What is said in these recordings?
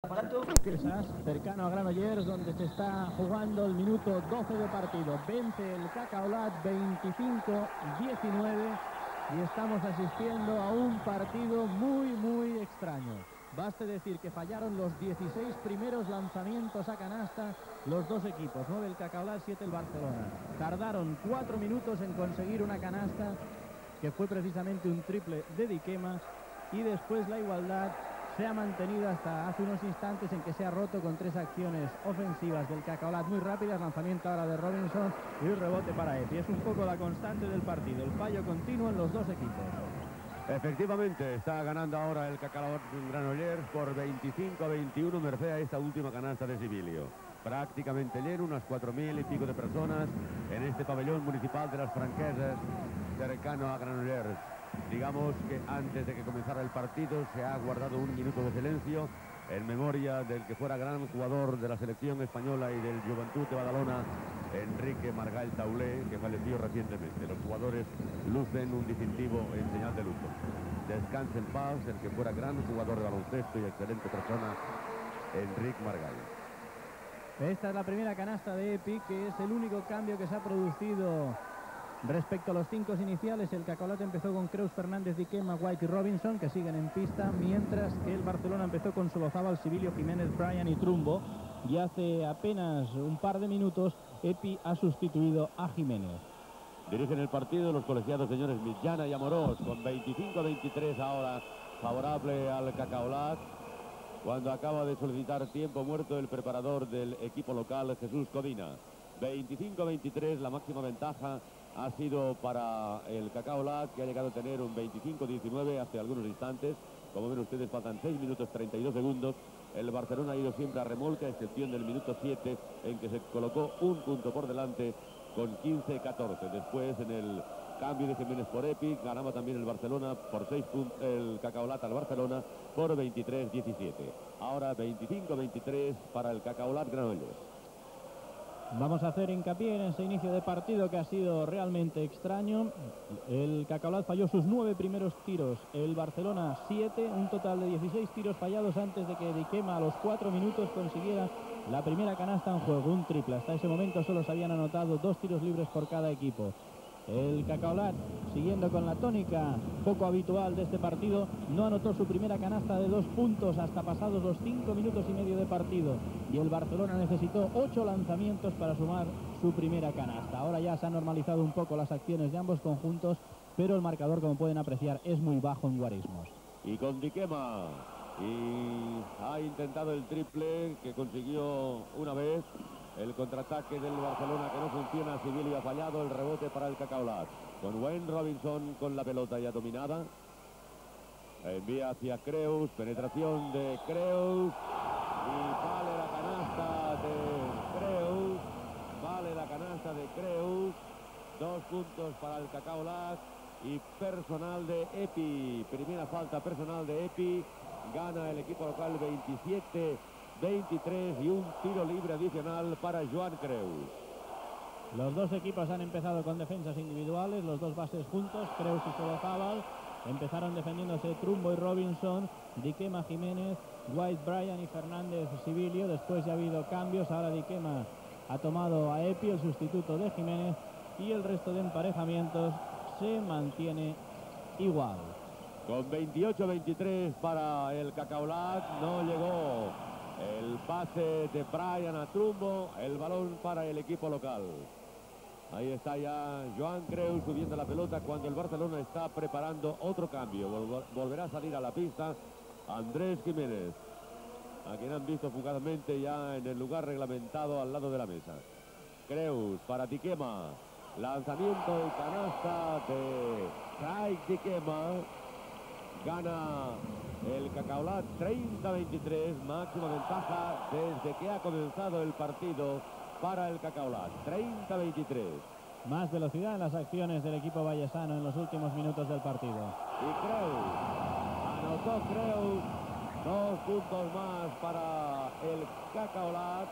Quizás cercano a Granollers, donde se está jugando el minuto 12 de partido. Vence el Cacaolat 25-19 y estamos asistiendo a un partido muy extraño. Baste decir que fallaron los 16 primeros lanzamientos a canasta los dos equipos, 9 el Cacaolat, 7 el Barcelona. Tardaron 4 minutos en conseguir una canasta que fue precisamente un triple de Dikema, y después la igualdad se ha mantenido hasta hace unos instantes, en que se ha roto con 3 acciones ofensivas del Cacaolat muy rápidas. Lanzamiento ahora de Robinson y un rebote para Epi. Es un poco la constante del partido, el fallo continuo en los dos equipos. Efectivamente, está ganando ahora el Cacaolat Granollers por 25-21, merced a esta última canasta de Sibilio. Prácticamente lleno, unas 4.000 y pico de personas en este pabellón municipal de las Franqueses, cercano a Granollers. Digamos que antes de que comenzara el partido se ha guardado un minuto de silencio en memoria del que fuera gran jugador de la selección española y del Joventut de Badalona, Enrique Margall Taulé, que falleció recientemente. Los jugadores lucen un distintivo en señal de luto. Descanse en paz el que fuera gran jugador de baloncesto y excelente persona, Enrique Margall. Esta es la primera canasta de Epi, que es el único cambio que se ha producido respecto a los 5 iniciales. El Cacaolat empezó con Creus, Fernández, Dikema, White y Robinson, que siguen en pista, mientras que el Barcelona empezó con Solozábal, Sibilio, Jiménez, Bryan y Trumbo. Y hace apenas un par de minutos Epi ha sustituido a Jiménez. Dirigen el partido los colegiados señores Millana y Amorós, con 25-23 ahora favorable al Cacaolat, cuando acaba de solicitar tiempo muerto el preparador del equipo local, Jesús Codina. 25-23, la máxima ventaja ha sido para el Cacaolat, que ha llegado a tener un 25-19 hace algunos instantes. Como ven ustedes, faltan 6 minutos 32 segundos. El Barcelona ha ido siempre a remolque, a excepción del minuto 7, en que se colocó un punto por delante con 15-14. Después, en el cambio de Jiménez por Epi, ganaba también el Barcelona por 6 puntos, el Cacaolat al Barcelona por 23-17. Ahora 25-23 para el Cacaolat Granollers. Vamos a hacer hincapié en ese inicio de partido que ha sido realmente extraño. El Cacaolat falló sus 9 primeros tiros, el Barcelona 7, un total de 16 tiros fallados antes de que Dikema a los 4 minutos consiguiera la primera canasta en juego, un triple. Hasta ese momento solo se habían anotado 2 tiros libres por cada equipo. El Cacaolat, siguiendo con la tónica poco habitual de este partido, no anotó su primera canasta de 2 puntos hasta pasados los 5 minutos y medio de partido. Y el Barcelona necesitó 8 lanzamientos para sumar su primera canasta. Ahora ya se han normalizado un poco las acciones de ambos conjuntos, pero el marcador, como pueden apreciar, es muy bajo en guarismos. Y con Dikema, y ha intentado el triple que consiguió una vez. El contraataque del Barcelona que no funciona, Sibilio ha fallado, el rebote para el Cacaolat. Con Wayne Robinson con la pelota ya dominada. Envía hacia Creus, penetración de Creus. Y vale la canasta de Creus. Vale la canasta de Creus. 2 puntos para el Cacaolat y personal de Epi. Primera falta personal de Epi. Gana el equipo local 27-23 y un tiro libre adicional para Joan Creus. Los dos equipos han empezado con defensas individuales, los dos bases juntos, Creus y Solozábal. Empezaron defendiéndose Trumbo y Robinson, Dikema, Jiménez, White, Bryan y Fernández, Sibilio. Después ya ha habido cambios, ahora Dikema ha tomado a Epi, el sustituto de Jiménez, y el resto de emparejamientos se mantiene igual. Con 28-23 para el Cacaolat, no llegó el pase de Bryan a Trumbo, el balón para el equipo local. Ahí está ya Joan Creus subiendo la pelota cuando el Barcelona está preparando otro cambio. Volverá a salir a la pista Andrés Jiménez, a quien han visto fugazmente ya en el lugar reglamentado al lado de la mesa. Creus para Dikema, lanzamiento y canasta de Craig Dikema. Gana el Cacaolat 30-23, máxima ventaja desde que ha comenzado el partido para el Cacaolat, 30-23. Más velocidad en las acciones del equipo vallesano en los últimos minutos del partido. Y Creus, anotó Creus, 2 puntos más para el Cacaolat.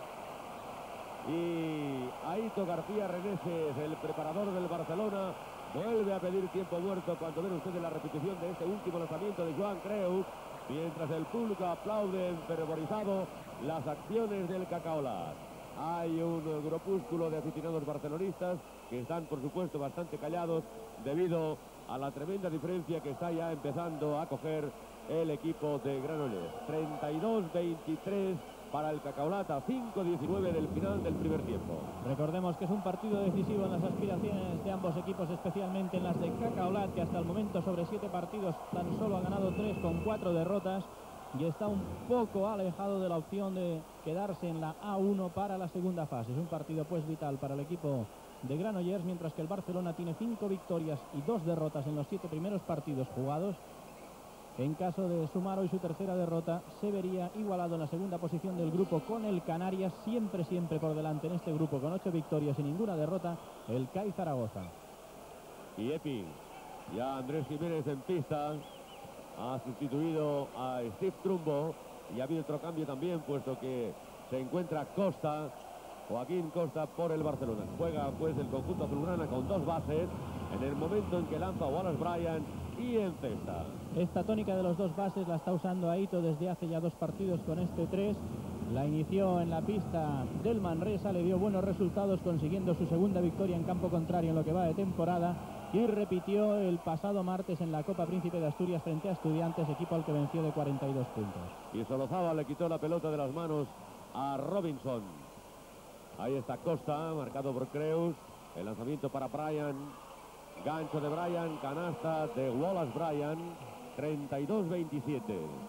Y Aito García Reneses, el preparador del Barcelona, vuelve a pedir tiempo muerto cuando ven ustedes la repetición de este último lanzamiento de Joan Creus. mientras el público aplaude enfervorizado las acciones del Cacaolat. Hay un grupúsculo de aficionados barcelonistas que están, por supuesto, bastante callados debido a la tremenda diferencia que está ya empezando a coger el equipo de Granollers. 32-23 para el Cacaolat, a 5-19 del final del primer tiempo. Recordemos que es un partido decisivo en las aspiraciones de ambos equipos, especialmente en las de Cacaolat, que hasta el momento sobre 7 partidos tan solo ha ganado 3 con 4 derrotas y está un poco alejado de la opción de quedarse en la A1 para la segunda fase. Es un partido pues vital para el equipo de Granollers, mientras que el Barcelona tiene 5 victorias y 2 derrotas en los 7 primeros partidos jugados. En caso de sumar hoy su tercera derrota, se vería igualado en la segunda posición del grupo con el Canarias, siempre por delante en este grupo con 8 victorias y ninguna derrota, el CAI Zaragoza. Y Epi, ya Andrés Jiménez en pista, ha sustituido a Steve Trumbo y ha habido otro cambio también, puesto que se encuentra Costa, Joaquín Costa por el Barcelona. Juega pues el conjunto azulgrana con 2 bases en el momento en que lanza Wallace Bryan y encesta. Esta tónica de los 2 bases la está usando Aito desde hace ya 2 partidos con este 3. La inició en la pista del Manresa, le dio buenos resultados consiguiendo su segunda victoria en campo contrario en lo que va de temporada y repitió el pasado martes en la Copa Príncipe de Asturias frente a Estudiantes, equipo al que venció de 42 puntos. Y Solozábal le quitó la pelota de las manos a Robinson. Ahí está Costa, marcado por Creus. El lanzamiento para Bryan. Gancho de Bryan, canasta de Wallace Bryan. 32-27.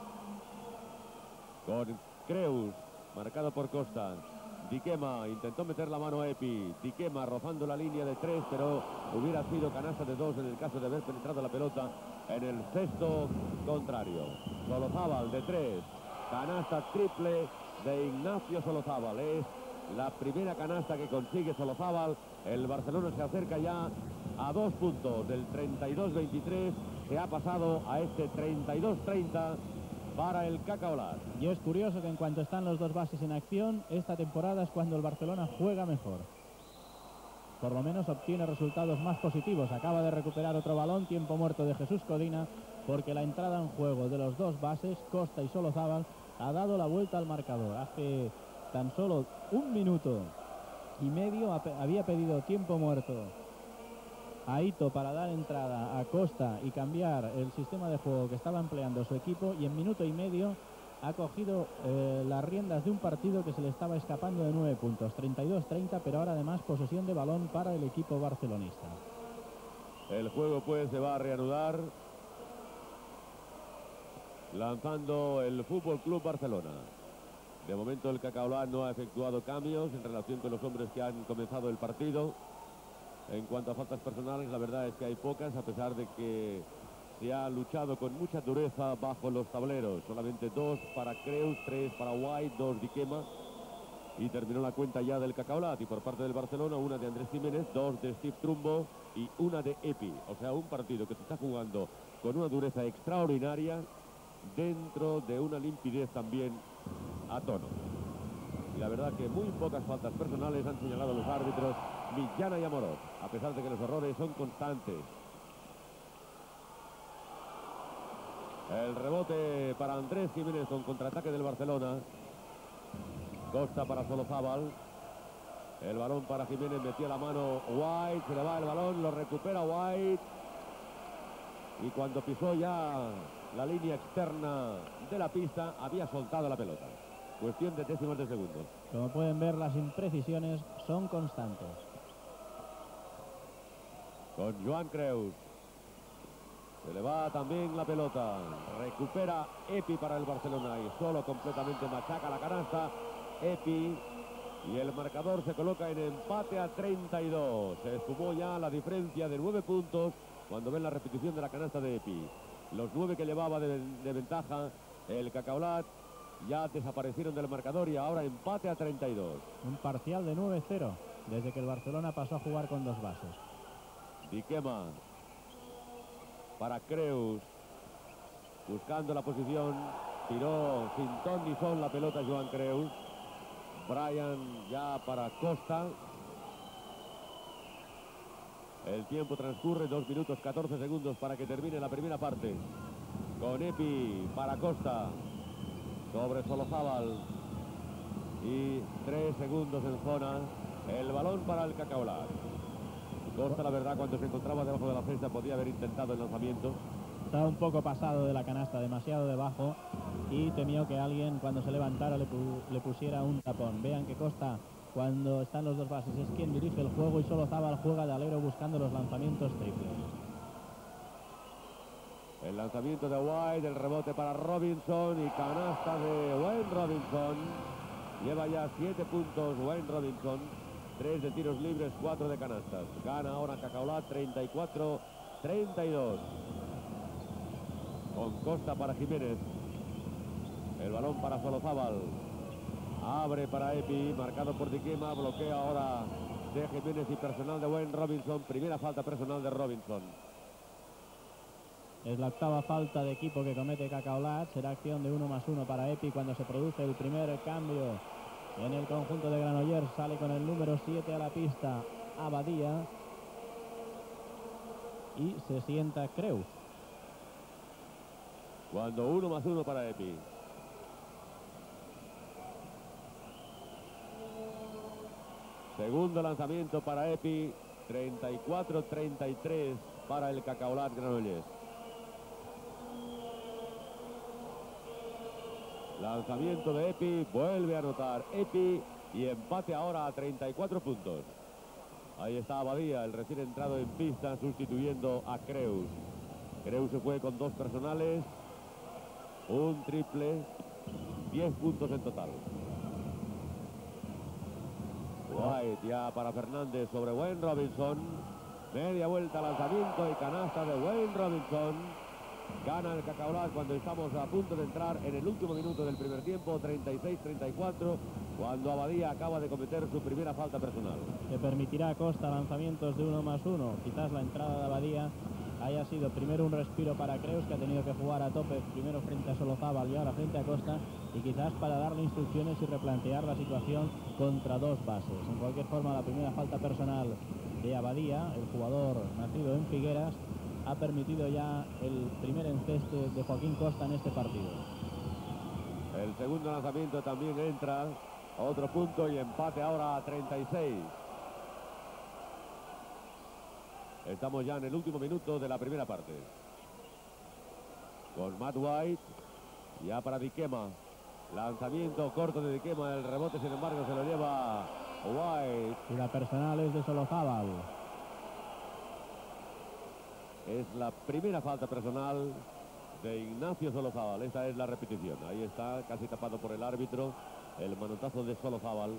Con Creus, marcado por Costa. Diquema intentó meter la mano a Epi. Diquema rozando la línea de 3, pero hubiera sido canasta de 2 en el caso de haber penetrado la pelota en el cesto contrario. Solozábal de 3. Canasta triple de Ignacio Solozábal. Es la primera canasta que consigue Solozábal. El Barcelona se acerca ya a 2 puntos. Del 32-23 se ha pasado a este 32-30 para el Cacaolat. Y es curioso que en cuanto están los 2 bases en acción, esta temporada es cuando el Barcelona juega mejor. Por lo menos obtiene resultados más positivos. Acaba de recuperar otro balón, tiempo muerto de Jesús Codina, porque la entrada en juego de los 2 bases, Costa y Solozábal, ha dado la vuelta al marcador. Hace tan solo 1 minuto y medio había pedido tiempo muerto Aito para dar entrada a Costa y cambiar el sistema de juego que estaba empleando su equipo, y en minuto y medio ha cogido las riendas de un partido que se le estaba escapando de 9 puntos, 32-30, pero ahora además posesión de balón para el equipo barcelonista. El juego pues se va a reanudar lanzando el Fútbol Club Barcelona. De momento el Cacaolat no ha efectuado cambios en relación con los hombres que han comenzado el partido. En cuanto a faltas personales, la verdad es que hay pocas, a pesar de que se ha luchado con mucha dureza bajo los tableros. Solamente 2 para Creus, 3 para White, 2 Diquema. Y terminó la cuenta ya del Cacaolat. Y por parte del Barcelona, 1 de Andrés Jiménez, 2 de Steve Trumbo y 1 de Epi. O sea, un partido que se está jugando con una dureza extraordinaria, dentro de una limpidez también a tono. Y la verdad que muy pocas faltas personales han señalado los árbitros Millana y Amorós, a pesar de que los errores son constantes. El rebote para Andrés Jiménez con contraataque del Barcelona. Costa para Solozábal. El balón para Jiménez, metió la mano White, se le va el balón, lo recupera White. Y cuando pisó ya la línea externa de la pista, había soltado la pelota. Cuestión de décimas de segundo. Como pueden ver, las imprecisiones son constantes. Con Joan Creus. Se le va también la pelota. Recupera Epi para el Barcelona y solo completamente machaca la canasta Epi. Y el marcador se coloca en empate a 32. Se esfumó ya la diferencia de 9 puntos cuando ven la repetición de la canasta de Epi. Los 9 que llevaba de ventaja el Cacaolat ya desaparecieron del marcador y ahora empate a 32. Un parcial de 9-0 desde que el Barcelona pasó a jugar con 2 bases. Diquema para Creus, buscando la posición, tiró sin ton ni son la pelota Joan Creus. Bryan ya para Costa. El tiempo transcurre, 2 minutos 14 segundos para que termine la primera parte. con Epi para Costa sobre Solozábal y 3 segundos en zona. El balón para el Cacaolat. Costa, la verdad, cuando se encontraba debajo de la cesta podía haber intentado el lanzamiento. Estaba un poco pasado de la canasta, demasiado debajo, y temió que alguien cuando se levantara le pusiera un tapón. Vean que Costa, cuando están los dos bases, es quien dirige el juego, y Solozábal juega de alero buscando los lanzamientos triples. El lanzamiento de White, el rebote para Robinson y canasta de Wayne Robinson. Lleva ya 7 puntos Wayne Robinson, 3 de tiros libres, 4 de canastas. Gana ahora Cacaolat 34-32. Con Costa para Jiménez. El balón para Solozábal. Abre para Epi, marcado por Diquema, bloquea ahora de Jiménez y personal de Wayne Robinson. Primera falta personal de Robinson. Es la octava falta de equipo que comete Cacaolat. Será acción de 1+1 para Epi cuando se produce el primer cambio en el conjunto de Granollers. Sale con el número 7 a la pista Abadía y se sienta Creus. Cuando 1+1 para Epi. Segundo lanzamiento para Epi, 34-33 para el Cacaolat Granollers. Lanzamiento de Epi, vuelve a anotar Epi y empate ahora a 34 puntos. Ahí está Abadía, el recién entrado en pista, sustituyendo a Creus. Creus se fue con 2 personales, un triple, 10 puntos en total. White ya para Fernández sobre Wayne Robinson. Media vuelta, lanzamiento y canasta de Wayne Robinson. Gana el Cacaolat cuando estamos a punto de entrar en el último minuto del primer tiempo, 36-34, cuando Abadía acaba de cometer su primera falta personal. Que permitirá a Costa lanzamientos de 1+1. Quizás la entrada de Abadía haya sido primero un respiro para Creus, que ha tenido que jugar a tope, primero frente a Solozábal y ahora frente a Costa, y quizás para darle instrucciones y replantear la situación contra 2 bases. En cualquier forma, la primera falta personal de Abadía, el jugador nacido en Figueras, ha permitido ya el primer enceste de Joaquín Costa en este partido. El segundo lanzamiento también entra, otro punto y empate ahora a 36. Estamos ya en el último minuto de la primera parte. Con Matt White, ya para Diquema. Lanzamiento corto de Diquema, el rebote sin embargo se lo lleva White. Y la personal es de Solozábal. Es la primera falta personal de Ignacio Solozábal. Esta es la repetición. Ahí está, casi tapado por el árbitro, el manotazo de Solozábal.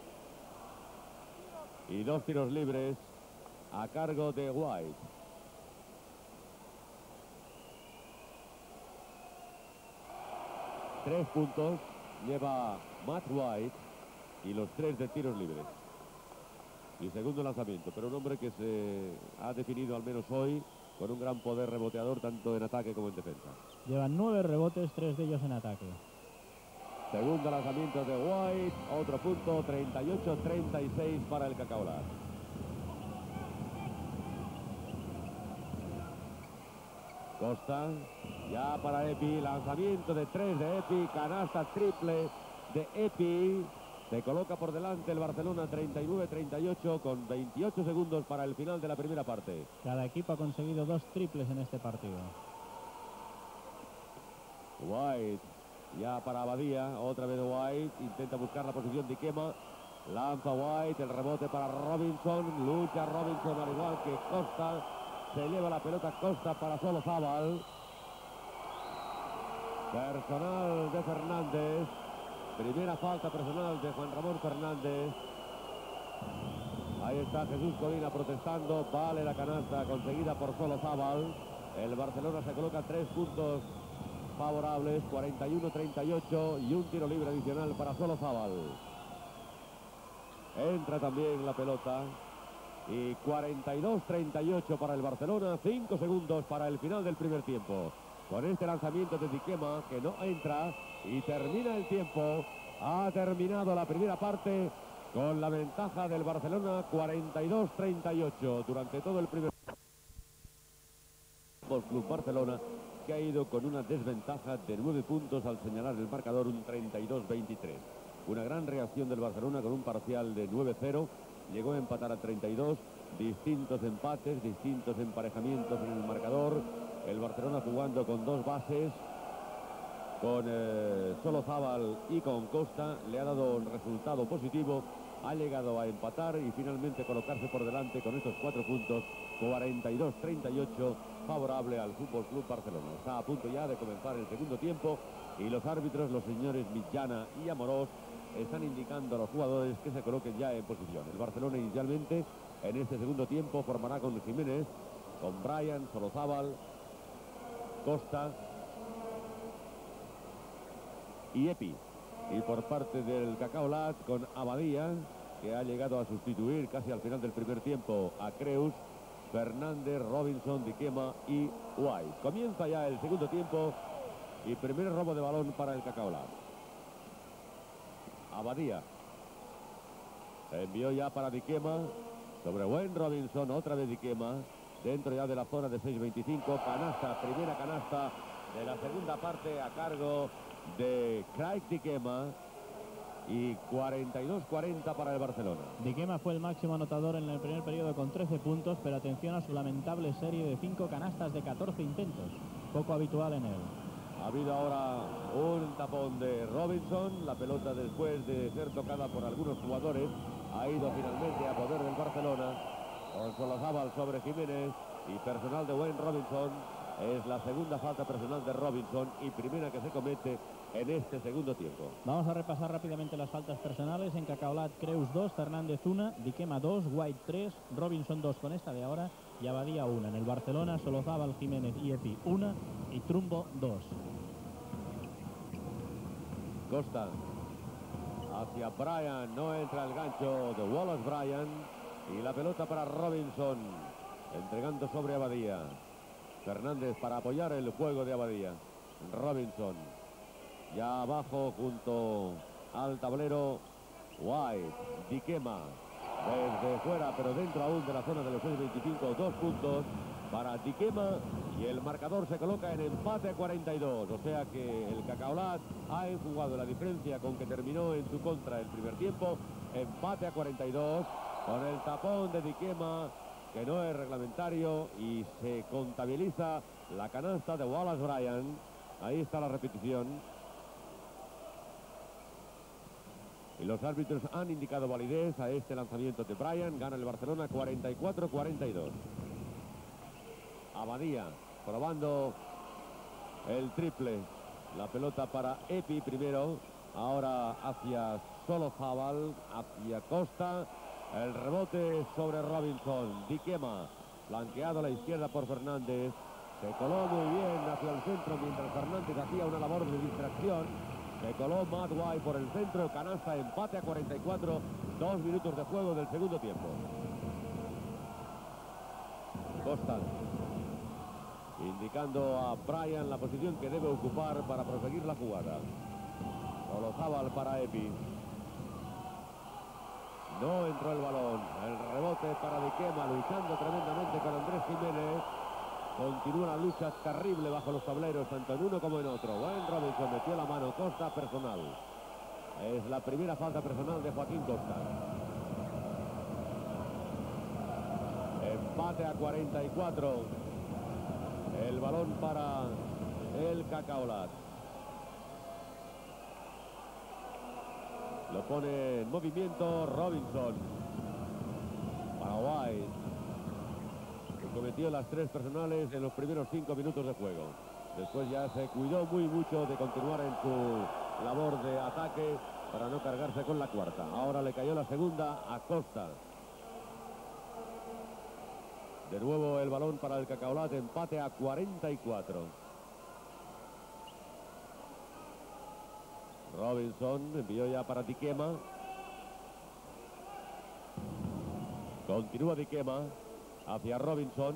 Y 2 tiros libres a cargo de White. Tres puntos lleva Matt White y los 3 de tiros libres. Y segundo lanzamiento, pero un hombre que se ha definido al menos hoy con un gran poder reboteador tanto en ataque como en defensa. Llevan 9 rebotes, 3 de ellos en ataque. Segundo lanzamiento de White, otro punto, 38-36 para el Cacaolat. Costa, ya para Epi, lanzamiento de 3 de Epi, canasta triple de Epi. Se coloca por delante el Barcelona 39-38 con 28 segundos para el final de la primera parte. Cada equipo ha conseguido 2 triples en este partido. White, ya para Abadía, otra vez White, intenta buscar la posición de Diquema. Lanza White, el rebote para Robinson, lucha Robinson al igual que Costa. Se lleva la pelota Costa para Solozábal. Personal de Fernández. Primera falta personal de Juan Ramón Fernández. Ahí está Jesús Codina protestando. Vale la canasta conseguida por Solozábal. El Barcelona se coloca 3 puntos favorables, 41-38 y un tiro libre adicional para Solozábal. Entra también la pelota. Y 42-38 para el Barcelona, 5 segundos para el final del primer tiempo. Con este lanzamiento de Diquema que no entra y termina el tiempo. Ha terminado la primera parte con la ventaja del Barcelona 42-38 durante todo el primer tiempo. Club Barcelona que ha ido con una desventaja de 9 puntos al señalar el marcador un 32-23. Una gran reacción del Barcelona con un parcial de 9-0. Llegó a empatar a 32. Distintos empates, distintos emparejamientos en el marcador. El Barcelona jugando con 2 bases, con Solozábal y con Costa. Le ha dado un resultado positivo. Ha llegado a empatar y finalmente colocarse por delante con estos 4 puntos. 42-38, favorable al Fútbol Club Barcelona. Está a punto ya de comenzar el segundo tiempo y los árbitros, los señores Mitjana y Amorós, están indicando a los jugadores que se coloquen ya en posición. El Barcelona inicialmente en este segundo tiempo formará con Jiménez, con Bryan, Solozábal, Costa y Epi. Y por parte del Cacaolat con Abadía, que ha llegado a sustituir casi al final del primer tiempo a Creus, Fernández, Robinson, Diquema y White. Comienza ya el segundo tiempo y primer robo de balón para el Cacaolat. Abadía envió ya para Diquema sobre Wayne Robinson, otra vez Diquema, dentro ya de la zona de 6-25, canasta, primera canasta de la segunda parte a cargo de Craig Diquema. Y 42-40 para el Barcelona. Diquema fue el máximo anotador en el primer periodo con 13 puntos, pero atención a su lamentable serie de 5 canastas de 14 intentos. Poco habitual en él. Ha habido ahora un tapón de Robinson. La pelota, después de ser tocada por algunos jugadores, ha ido finalmente a poder del Barcelona. Con Solozábal sobre Jiménez y personal de Wayne Robinson. Es la segunda falta personal de Robinson y primera que se comete en este segundo tiempo. Vamos a repasar rápidamente las faltas personales. En Cacaolat, Creus 2, Fernández 1, Diquema 2, White 3, Robinson 2 con esta de ahora y Abadía 1. En el Barcelona, Solozábal, Jiménez y Epi 1 y Trumbo 2. Costa hacia Bryan, no entra el gancho de Wallace Bryan y la pelota para Robinson, entregando sobre Abadía. Fernández para apoyar el juego de Abadía. Robinson ya abajo junto al tablero. White, Diquema desde fuera pero dentro aún de la zona de los 6-25, 2 puntos para Diquema y el marcador se coloca en empate a 42, o sea que el Cacaolat ha enjugado la diferencia con que terminó en su contra el primer tiempo. Empate a 42 con el tapón de Diquema, que no es reglamentario, y se contabiliza la canasta de Wallace Bryan. Ahí está la repetición. Y los árbitros han indicado validez a este lanzamiento de Bryan. Gana el Barcelona 44-42. Abadía probando el triple. La pelota para Epi primero. Ahora hacia Solozábal, hacia Costa. El rebote sobre Robinson. Diquema, flanqueado a la izquierda por Fernández. Se coló muy bien hacia el centro mientras Fernández hacía una labor de distracción. Se coló Matt White por el centro. Canasta, empate a 44. 2 minutos de juego del segundo tiempo. Costa indicando a Bryan la posición que debe ocupar para proseguir la jugada. Solozábal para Epi. No entró el balón. El rebote para Diquema, luchando tremendamente con Andrés Jiménez. Continúa la lucha terrible bajo los tableros, tanto en uno como en otro. Wayne Robinson metió la mano. Costa, personal. Es la primera falta personal de Joaquín Costa. Empate a 44. El balón para el Cacaolat. Lo pone en movimiento Robinson. Para White, que cometió las 3 personales en los primeros 5 minutos de juego. Después ya se cuidó muy mucho de continuar en su labor de ataque para no cargarse con la cuarta. Ahora le cayó la segunda a Costa. De nuevo el balón para el Cacaolat, empate a 44. Robinson envió ya para Diquema. Continúa Diquema hacia Robinson.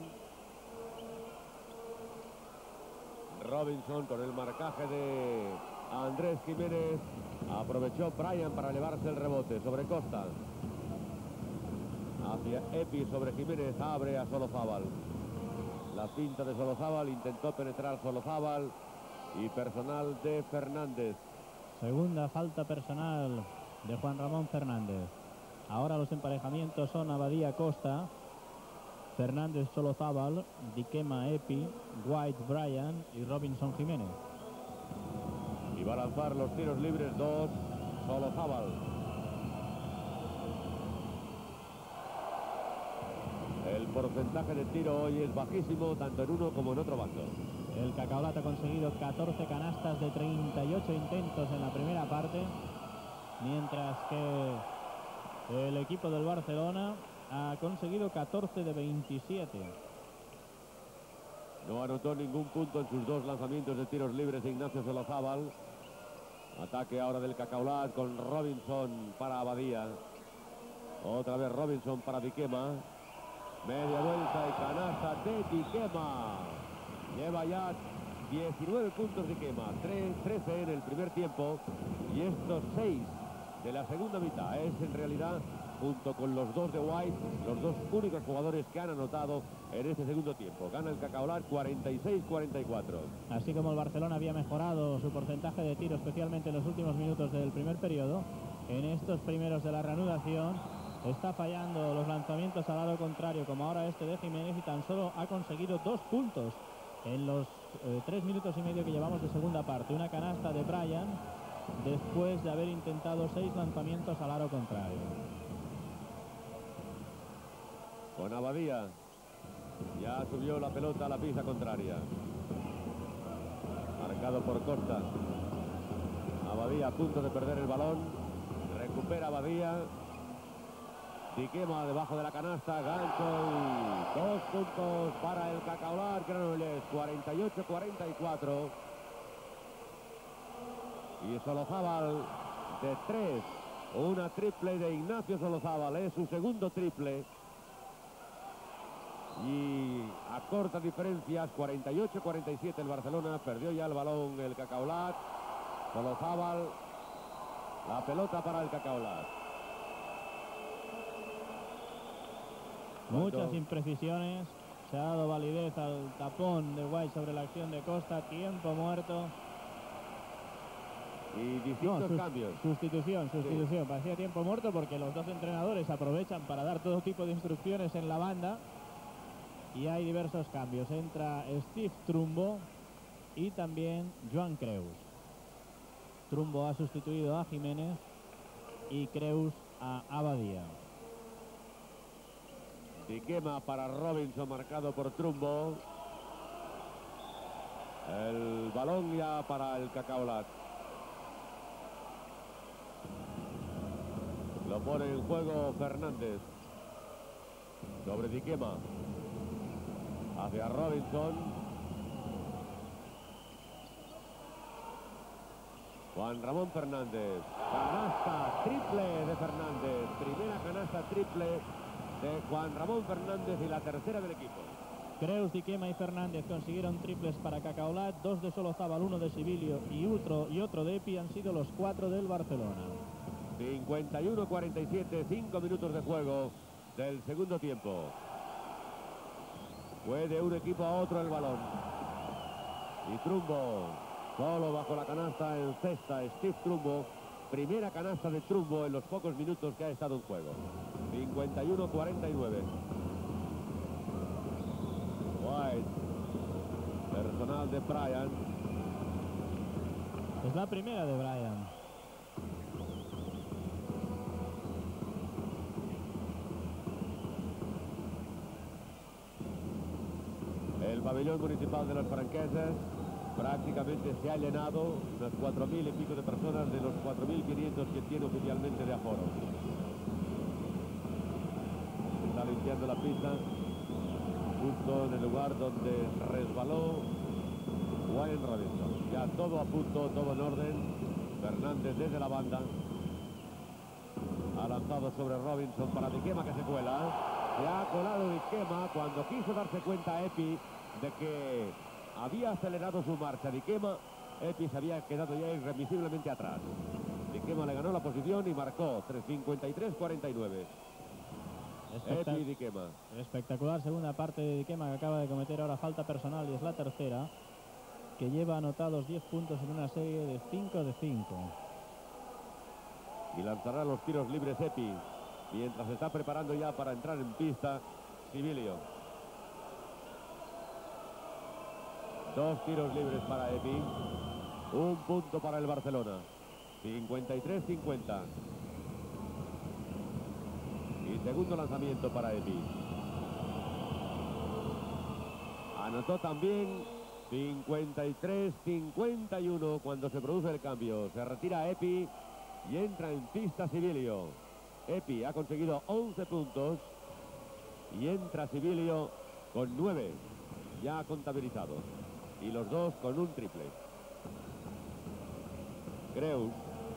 Robinson con el marcaje de Andrés Jiménez. Aprovechó Bryan para elevarse el rebote sobre Costa. Hacia Epi sobre Jiménez, abre a Solozábal. La finta de Solozábal, intentó penetrar Solozábal y personal de Fernández. Segunda falta personal de Juan Ramón Fernández. Ahora los emparejamientos son Abadía Costa, Fernández Solozábal, Diquema Epi, White Bryan y Robinson Jiménez. Y va a lanzar los tiros libres 2 Solozábal. El porcentaje de tiro hoy es bajísimo, tanto en uno como en otro bando. El Cacaolat ha conseguido 14 canastas de 38 intentos en la primera parte, mientras que el equipo del Barcelona ha conseguido 14 de 27. No anotó ningún punto en sus 2 lanzamientos de tiros libres de Ignacio Solozábal. Ataque ahora del Cacaolat con Robinson para Abadía. Otra vez Robinson para Diquema. Media vuelta y canasta de Diquema. Lleva ya 19 puntos Diquema. 13 en el primer tiempo. Y estos 6 de la segunda mitad. Es en realidad, junto con los 2 de White, los 2 únicos jugadores que han anotado en este segundo tiempo. Gana el Cacaolat 46-44. Así como el Barcelona había mejorado su porcentaje de tiro, especialmente en los últimos minutos del primer periodo, en estos primeros de la reanudación está fallando los lanzamientos al lado contrario, como ahora este de Jiménez, y tan solo ha conseguido 2 puntos en los 3 minutos y medio que llevamos de segunda parte. Una canasta de Bryan después de haber intentado 6 lanzamientos al aro contrario. Con Abadía. Ya subió la pelota a la pista contraria. Marcado por Costa. Abadía a punto de perder el balón. Recupera Abadía. Diquema debajo de la canasta. Gancho y 2 puntos para el Cacaolat Granollers. 48-44. Y Solozábal de 3. Una triple de Ignacio Solozábal. Es su segundo triple. Y a cortas diferencias, 48-47 el Barcelona. Perdió ya el balón el Cacaolat. Solozábal. La pelota para el Cacaolat. Muchas imprecisiones. Se ha dado validez al tapón de White sobre la acción de Costa. Tiempo muerto. Y distintos cambios. Sustitución. Sí. Parecía tiempo muerto porque los 2 entrenadores aprovechan para dar todo tipo de instrucciones en la banda. Y hay diversos cambios. Entra Steve Trumbo y también Joan Creus. Trumbo ha sustituido a Jiménez y Creus a Abadía. Diquema para Robinson, marcado por Trumbo. El balón ya para el Cacaolat. Lo pone en juego Fernández. Sobre Diquema. Hacia Robinson. Juan Ramón Fernández. Canasta triple de Fernández. Primera canasta triple de Juan Ramón Fernández y la tercera del equipo. Creus, Diquema y Fernández consiguieron triples para Cacaolat. 2 de Solozábal, 1 de Sibilio y otro de Epi han sido los 4 del Barcelona. 51-47, 5 minutos de juego del segundo tiempo. Fue de un equipo a otro el balón. Y Trumbo, solo bajo la canasta en cesta, Steve Trumbo. Primera canasta de Trumbo en los pocos minutos que ha estado en juego. 51-49. White. Personal de Bryan. Es la primera de Bryan. El pabellón municipal de los franqueses prácticamente se ha llenado, unas 4.000 y pico de personas de los 4.500 que tiene oficialmente de aforo. Se está limpiando la pista justo en el lugar donde resbaló Wayne Robinson. Ya todo a punto, todo en orden. Fernández desde la banda. Ha lanzado sobre Robinson para Diquema, que se cuela. Se ha colado Diquema cuando quiso darse cuenta Epi de que había acelerado su marcha. Diquema, Epi se había quedado ya irremisiblemente atrás. Diquema le ganó la posición y marcó 53-49. Epi Dikema. Espectacular segunda parte de Dikema, que acaba de cometer ahora falta personal y es la tercera, que lleva anotados 10 puntos en una serie de 5 de 5. Y lanzará los tiros libres Epi, mientras se está preparando ya para entrar en pista Sibilio. 2 tiros libres para Epi, 1 punto para el Barcelona. 53-50. Y segundo lanzamiento para Epi. Anotó también 53-51 cuando se produce el cambio. Se retira Epi y entra en pista Sibilio. Epi ha conseguido 11 puntos y entra Sibilio con 9 ya contabilizados. Y los dos con un triple. Creus,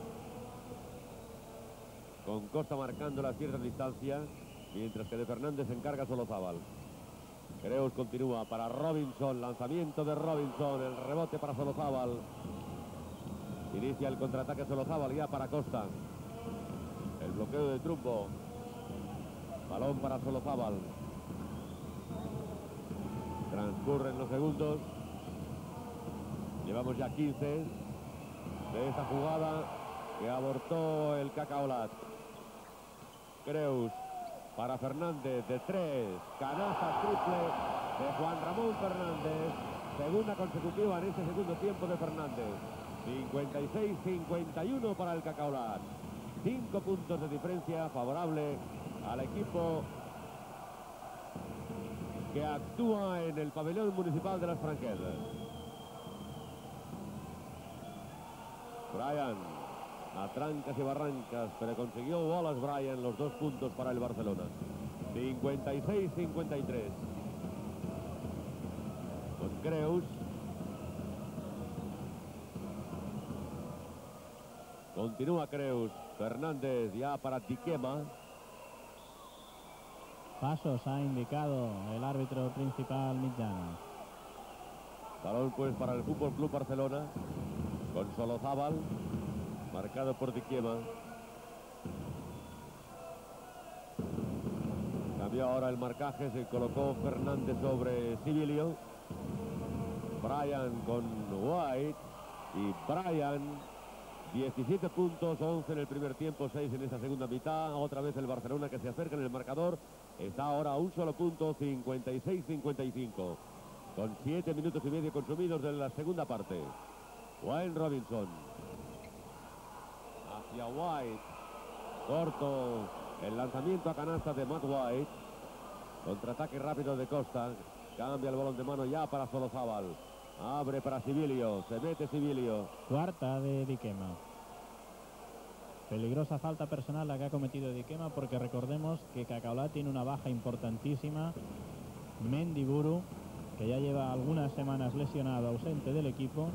con Costa marcando la cierta distancia, mientras que de Fernández se encarga Solozábal. Creus continúa para Robinson, lanzamiento de Robinson, el rebote para Solozábal. Inicia el contraataque Solozábal ya para Costa. El bloqueo de Trumbo. Balón para Solozábal. Transcurren los segundos. Llevamos ya 15 de esta jugada que abortó el Cacaolat. Creus para Fernández de 3. Canasta triple de Juan Ramón Fernández. Segunda consecutiva en este segundo tiempo de Fernández. 56-51 para el Cacaolat. 5 puntos de diferencia favorable al equipo que actúa en el pabellón municipal de Las Franqueses. Bryan, a trancas y barrancas, pero consiguió Wallace Bryan los 2 puntos para el Barcelona. 56-53. Con Creus. Continúa Creus. Fernández ya para Dikema. Pasos ha indicado el árbitro principal Mitjana. Balón pues para el Fútbol Club Barcelona. Con Solozábal, marcado por Dikema. Cambió ahora el marcaje, se colocó Fernández sobre Sibilio. Bryan con White. Y Bryan, 17 puntos, 11 en el primer tiempo, 6 en esta segunda mitad. Otra vez el Barcelona que se acerca en el marcador. Está ahora a un solo punto, 56-55. Con 7 minutos y medio consumidos de la segunda parte. Wayne Robinson. Hacia White. Corto el lanzamiento a canasta de Matt White. Contraataque rápido de Costa. Cambia el balón de mano ya para Solozábal. Abre para Sibilio. Se mete Sibilio. Cuarta de Dikema. Peligrosa falta personal la que ha cometido Dikema, porque recordemos que Cacaolat tiene una baja importantísima. Mendiburu, que ya lleva algunas semanas lesionado, ausente del equipo.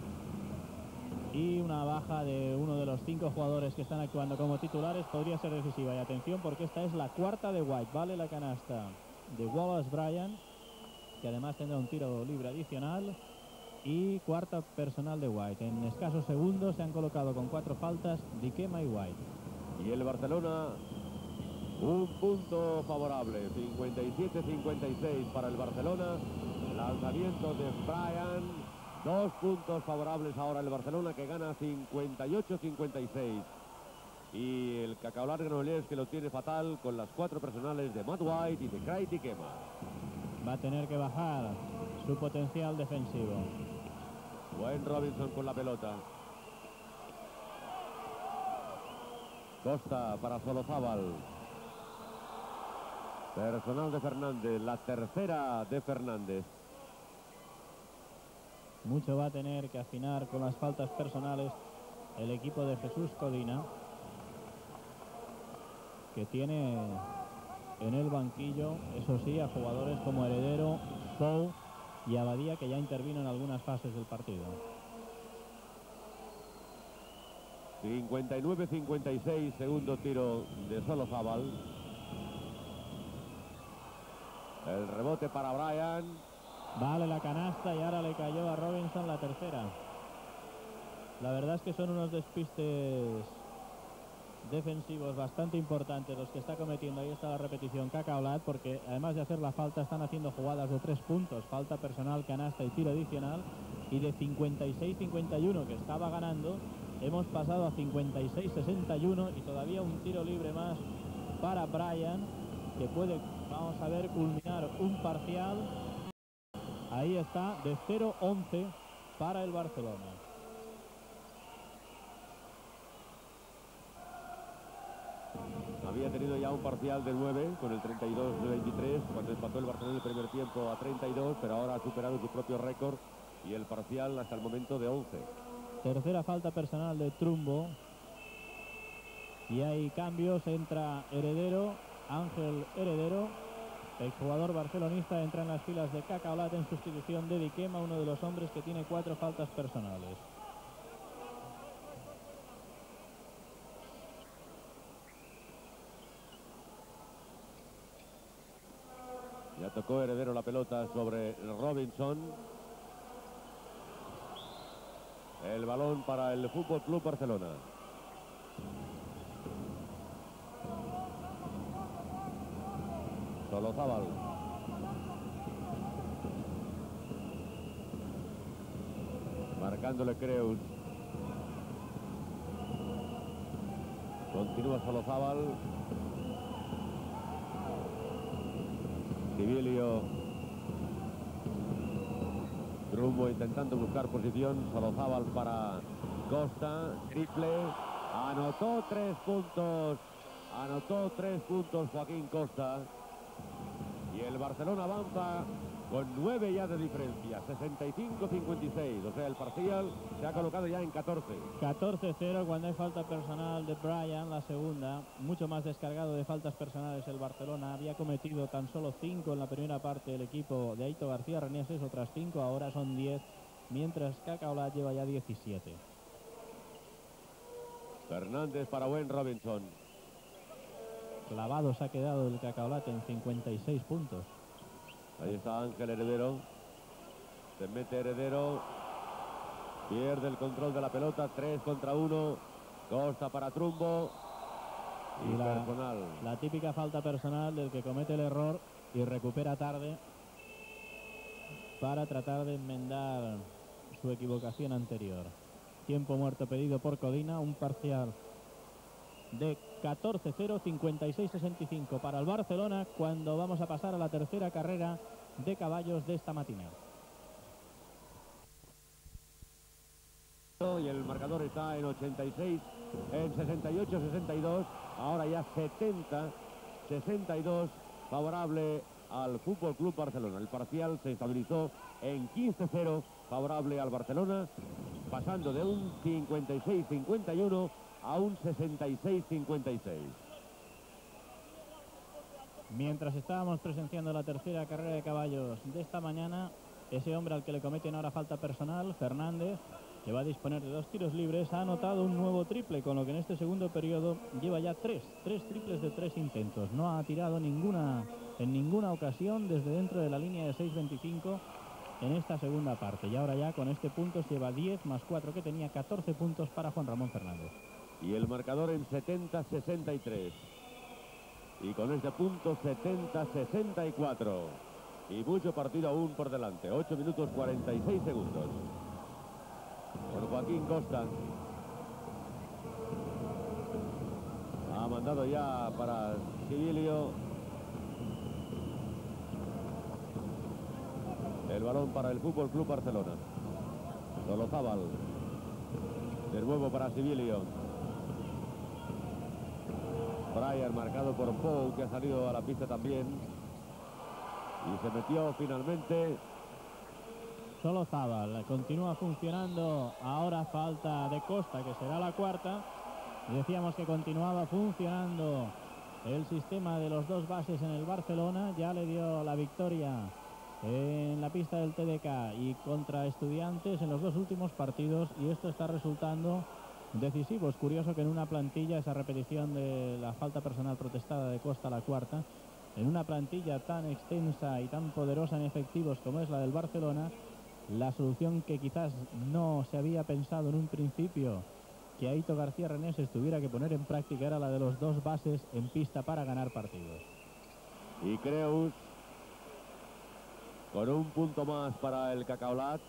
Y una baja de uno de los 5 jugadores que están actuando como titulares podría ser decisiva. Y atención, porque esta es la cuarta de White. Vale la canasta de Wallace Bryan, que además tendrá un tiro libre adicional. Y cuarta personal de White. En escasos segundos se han colocado con 4 faltas Dikema y White. Y el Barcelona, un punto favorable. 57-56 para el Barcelona. Lanzamiento de Bryan. 2 puntos favorables ahora el Barcelona, que gana 58-56. Y el Cacaolat Granollers, que lo tiene fatal con las 4 personales de Matt White y de Craig Dikema. Va a tener que bajar su potencial defensivo. Wayne Robinson con la pelota. Costa para Solozábal. Personal de Fernández, la tercera de Fernández. Mucho va a tener que afinar con las faltas personales el equipo de Jesús Codina, que tiene en el banquillo, eso sí, a jugadores como Heredero, Pou y Abadía, que ya intervino en algunas fases del partido. 59-56, segundo tiro de Solozábal. El rebote para Bryan. Vale la canasta y ahora le cayó a Robinson la tercera. La verdad es que son unos despistes defensivos bastante importantes los que está cometiendo. Ahí está la repetición Cacaolat, porque además de hacer la falta están haciendo jugadas de 3 puntos, falta personal, canasta y tiro adicional, y de 56-51 que estaba ganando hemos pasado a 56-61 y todavía un tiro libre más para Bryan, que puede, vamos a ver, culminar un parcial. Ahí está, de 0-11 para el Barcelona. Había tenido ya un parcial de 9 con el 32-23 cuando empató el Barcelona el primer tiempo a 32, pero ahora ha superado su propio récord y el parcial hasta el momento de 11. Tercera falta personal de Trumbo. Y hay cambios, entra Heredero, Ángel Heredero, exjugador barcelonista, entra en las filas de Cacaolat en sustitución de Diquema, uno de los hombres que tiene 4 faltas personales. Ya tocó Heredero la pelota sobre Robinson. El balón para el Fútbol Club Barcelona. Solozábal. Marcándole Creus. Continúa Solozábal. Civilio. Trumbo intentando buscar posición. Solozábal para Costa. Triple. Anotó 3 puntos. Anotó 3 puntos Joaquín Costa. Y el Barcelona avanza con 9 ya de diferencia. 65-56. O sea, el parcial se ha colocado ya en 14. 14-0 cuando hay falta personal de Bryan, la segunda. Mucho más descargado de faltas personales el Barcelona. Había cometido tan solo 5 en la primera parte el equipo de Aito García Reneses, otras 5, ahora son 10, mientras Cacaolat lleva ya 17. Fernández para Wayne Robinson. Clavado se ha quedado el Cacaolat en 56 puntos. Ahí está Ángel Heredero. Se mete Heredero. Pierde el control de la pelota. 3 contra 1. Costa para Trumbo. Y la típica falta personal del que comete el error y recupera tarde para tratar de enmendar su equivocación anterior. Tiempo muerto pedido por Codina. Un parcial de 14-0, 56-65 para el Barcelona cuando vamos a pasar a la tercera carrera de caballos de esta matina. Y el marcador está en 86, en 68-62, ahora ya 70-62, favorable al Fútbol Club Barcelona. El parcial se estabilizó en 15-0, favorable al Barcelona, pasando de un 56-51 a un 66-56. Mientras estábamos presenciando la tercera carrera de caballos de esta mañana, ese hombre al que le cometen ahora falta personal, Fernández, que va a disponer de 2 tiros libres, ha anotado un nuevo triple, con lo que en este segundo periodo lleva ya 3 triples de 3 intentos. No ha tirado en ninguna ocasión desde dentro de la línea de 6-25 en esta segunda parte. Y ahora ya con este punto se lleva 10 más 4 que tenía, 14 puntos para Juan Ramón Fernández. Y el marcador en 70-63. Y con este punto 70-64. Y mucho partido aún por delante. 8 minutos 46 segundos. Por Joaquín Costa. Ha mandado ya para Civilio. El balón para el Fútbol Club Barcelona. Solozábal. De nuevo para Civilio. Bryan marcado por Pou, que ha salido a la pista también. Y se metió finalmente. Solozábal continúa funcionando. Ahora falta de Costa, que será la cuarta. Decíamos que continuaba funcionando el sistema de los 2 bases en el Barcelona. Ya le dio la victoria en la pista del TDK y contra Estudiantes en los 2 últimos partidos. Y esto está resultando decisivo. Es curioso que en una plantilla, esa repetición de la falta personal protestada de Costa, la cuarta, en una plantilla tan extensa y tan poderosa en efectivos como es la del Barcelona, la solución que quizás no se había pensado en un principio que Aito García René se tuviera que poner en práctica era la de los dos bases en pista para ganar partidos. Y Creus con un punto más para el Cacaolat.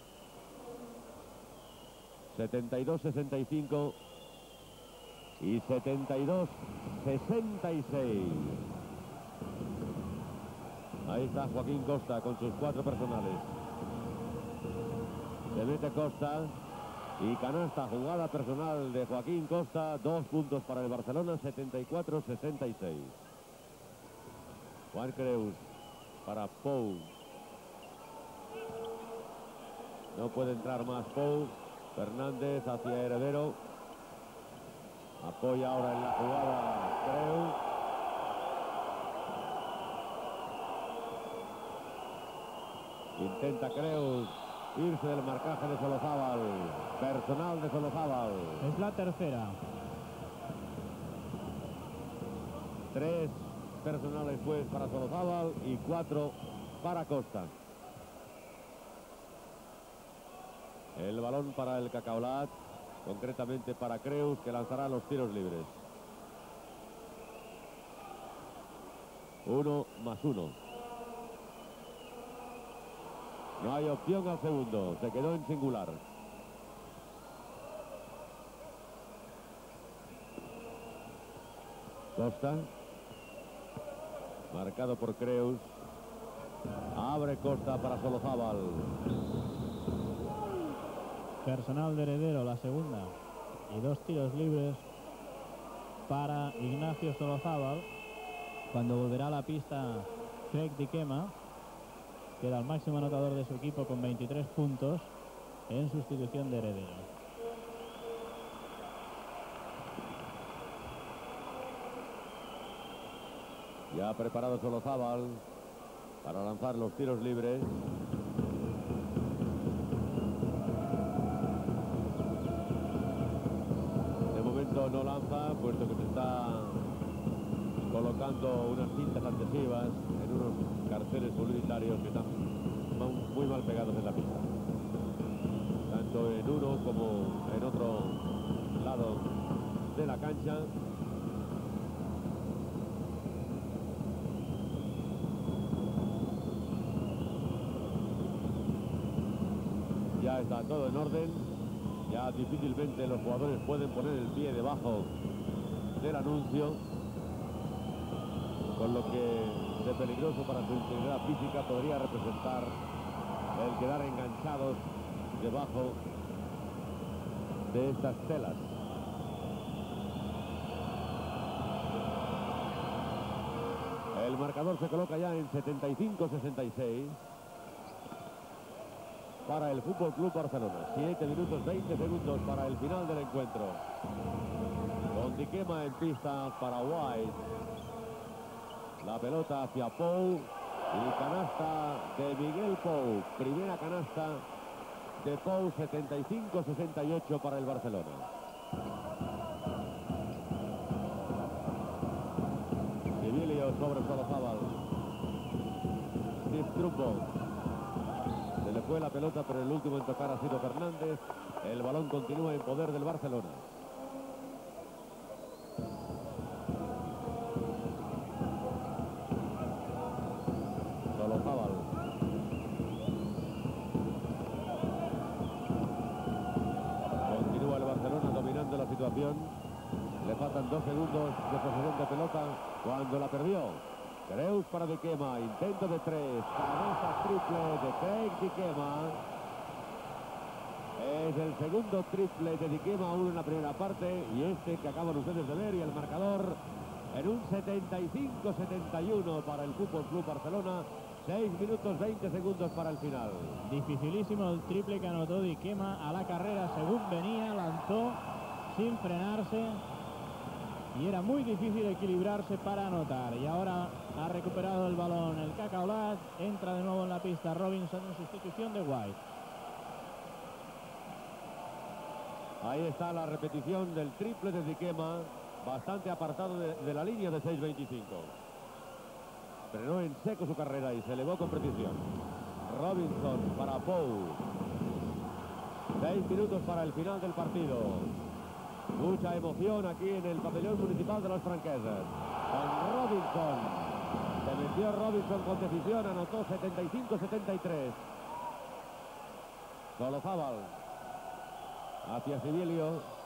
72-65 y 72-66. Ahí está Joaquín Costa con sus 4 personales. Se mete Costa y canasta, jugada personal de Joaquín Costa. 2 puntos para el Barcelona, 74-66. Juan Creus para Pou. No puede entrar más Pou. Fernández hacia Heredero. Apoya ahora en la jugada Creus. Intenta Creus irse del marcaje de Solozábal. Personal de Solozábal. Es la tercera. 3 personales pues para Solozábal y 4 para Costa. El balón para el Cacaolat, concretamente para Creus, que lanzará los tiros libres. 1 más 1. No hay opción al segundo, se quedó en singular. Costa, marcado por Creus. Abre Costa para Solozábal. Personal de Heredero, la segunda. Y 2 tiros libres para Ignacio Solozábal. Cuando volverá a la pista Craig Dikema, que era el máximo anotador de su equipo con 23 puntos en sustitución de Heredero. Ya ha preparado Solozábal para lanzar los tiros libres. De momento no lanza, puesto que se está colocando unas cintas adhesivas en unos carteles publicitarios que están muy mal pegados en la pista. Tanto en uno como en otro lado de la cancha. Ya está todo en orden. Ya difícilmente los jugadores pueden poner el pie debajo del anuncio, con lo que de peligroso para su integridad física podría representar el quedar enganchados debajo de estas telas. El marcador se coloca ya en 75-66 para el Fútbol Club Barcelona. 7 minutos 20 segundos para el final del encuentro. Con Dikema en pista para White. La pelota hacia Pou y canasta de Miguel Pou. Primera canasta de Pou, 75-68 para el Barcelona. Civilio sobre Solozábal. Steve Trumbo. Se le fue la pelota, pero el último en tocar ha sido Fernández. El balón continúa en poder del Barcelona. Solozábal. Continúa el Barcelona dominando la situación. Le faltan 2 segundos de posesión de pelota cuando la perdió. Creus para Dikema, intento de 3, canasta triple de Craig Dikema. Es el segundo triple de Dikema, uno en la primera parte y este que acaban ustedes de ver, y el marcador en un 75-71 para el Fútbol Club Barcelona. 6 minutos 20 segundos para el final. Dificilísimo el triple que anotó Dikema a la carrera según venía, lanzó sin frenarse y era muy difícil equilibrarse para anotar. Y ahora ha recuperado el balón el Cacaolat, entra de nuevo en la pista Robinson en sustitución de White. Ahí está la repetición del triple de Dikema, bastante apartado de la línea de 6.25. Frenó en seco su carrera y se elevó con precisión. Robinson para Pou. 6 minutos para el final del partido. Mucha emoción aquí en el pabellón municipal de los franqueses. Con Robinson. Se metió Robinson con decisión, anotó 75-73. Solozábal. Hacia Sibilio.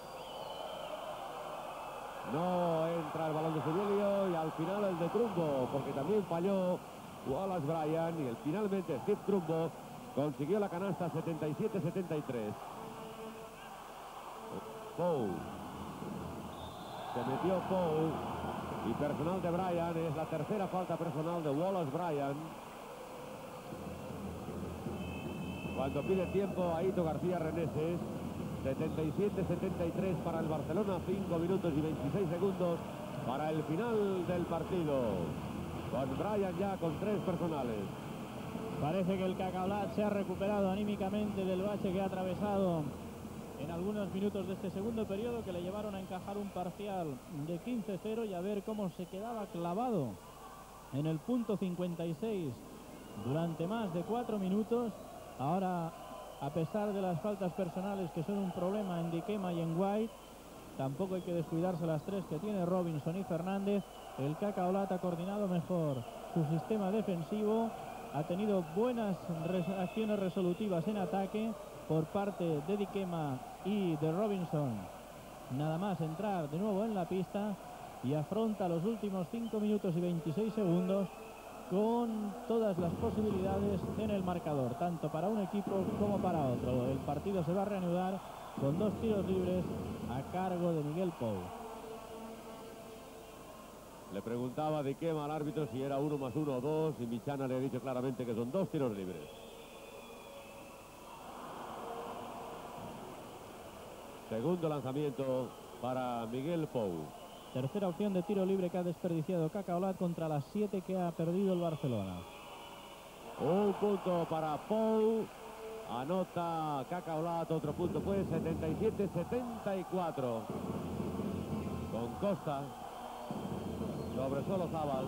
No entra el balón de Sibilio y al final el de Trumbo, porque también falló Wallace Bryan y finalmente Steve Trumbo consiguió la canasta 77-73. Pou. Se metió Pou y personal de Bryan, es la tercera falta personal de Wallace Bryan. Cuando pide tiempo a Ito García Reneses. 77-73 para el Barcelona, 5 minutos y 26 segundos para el final del partido. Con Bryan ya con 3 personales. Parece que el Cacaolat se ha recuperado anímicamente del bache que ha atravesado en algunos minutos de este segundo periodo, que le llevaron a encajar un parcial de 15-0 y a ver cómo se quedaba clavado en el punto 56 durante más de 4 minutos. Ahora, a pesar de las faltas personales que son un problema en Diquema y en White, tampoco hay que descuidarse las 3 que tiene Robinson y Fernández. El Cacaolat ha coordinado mejor su sistema defensivo, ha tenido buenas acciones resolutivas en ataque por parte de Diquema y de Robinson. Nada más entrar de nuevo en la pista y afronta los últimos 5 minutos y 26 segundos con todas las posibilidades en el marcador, tanto para un equipo como para otro. El partido se va a reanudar con 2 tiros libres a cargo de Miguel Pou. Le preguntaba a Diquema al árbitro si era 1 más 1 o 2 y Michana le ha dicho claramente que son 2 tiros libres. Segundo lanzamiento para Miguel Pou. Tercera opción de tiro libre que ha desperdiciado Cacaolat contra las 7 que ha perdido el Barcelona. Un punto para Pou. Anota Cacaolat, otro punto pues, 77-74. Con Costa. Sobre Solozábal.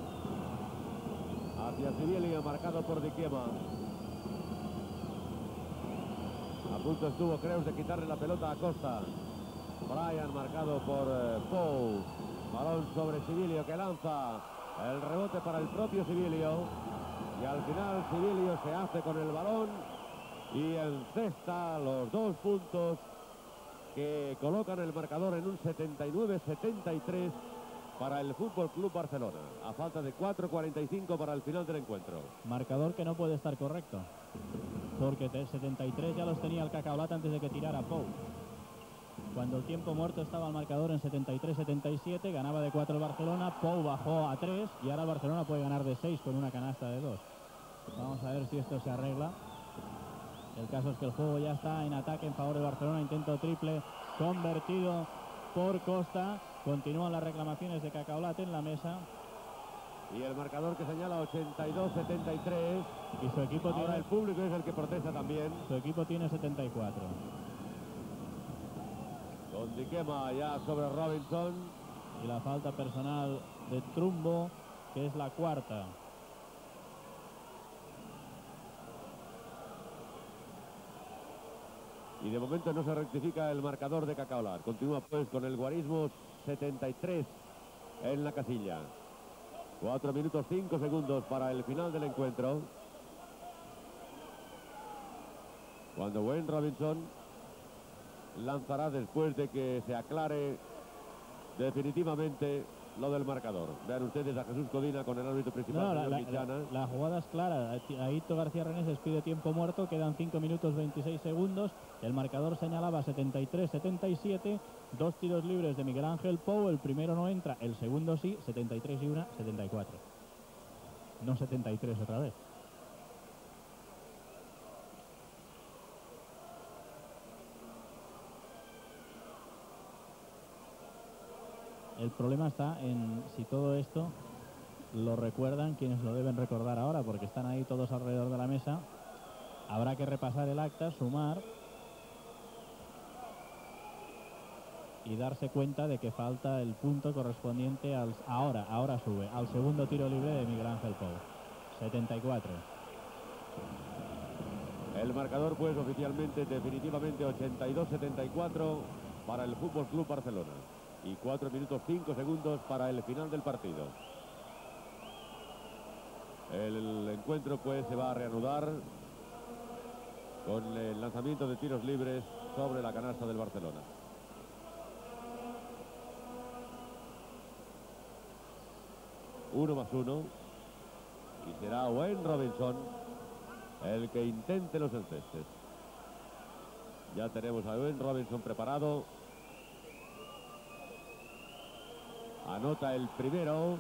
Hacia Sibilio, marcado por Diquema. A punto estuvo Creus de quitarle la pelota a Costa. Bryan marcado por Pou. Balón sobre Sibilio que lanza. El rebote para el propio Sibilio. Y al final Sibilio se hace con el balón y encesta los 2 puntos que colocan el marcador en un 79-73 para el Fútbol Club Barcelona. A falta de 4:45 para el final del encuentro. Marcador que no puede estar correcto, porque 73 ya los tenía el Cacaolat antes de que tirara Pou. Cuando el tiempo muerto estaba el marcador en 73-77, ganaba de 4 el Barcelona, Pou bajó a 3 y ahora el Barcelona puede ganar de 6 con una canasta de 2. Vamos a ver si esto se arregla. El caso es que el juego ya está en ataque en favor de Barcelona, intento triple convertido por Costa. Continúan las reclamaciones de Cacaolat en la mesa. Y el marcador que señala 82-73. Y su equipo ahora tiene... el público es el que protesta también. Su equipo tiene 74. Con Diquema ya sobre Robinson. Y la falta personal de Trumbo, que es la 4ª. Y de momento no se rectifica el marcador de Cacaolat. Continúa pues con el guarismo 73 en la casilla. 4 minutos 5 segundos para el final del encuentro. Cuando Wayne Robinson lanzará después de que se aclare definitivamente lo del marcador. Vean ustedes a Jesús Codina con el árbitro principal. No, la jugada es clara. Aito García Reneses pide tiempo muerto, quedan 5 minutos 26 segundos. El marcador señalaba 73-77. 2 tiros libres de Miguel Ángel Pou. El primero no entra, el segundo sí. 73 y 1, 74. No 73 otra vez. El problema está en si todo esto lo recuerdan quienes lo deben recordar ahora, porque están ahí todos alrededor de la mesa. Habrá que repasar el acta, sumar y darse cuenta de que falta el punto correspondiente al ahora sube al segundo tiro libre de Miguel Ángel Pou. 74. El marcador pues oficialmente definitivamente 82-74 para el Fútbol Club Barcelona. Y 4 minutos 5 segundos para el final del partido. El encuentro pues se va a reanudar con el lanzamiento de tiros libres sobre la canasta del Barcelona. Uno más uno. Y será Wayne Robinson el que intente los encestes. Ya tenemos a Wayne Robinson preparado. Anota el primero.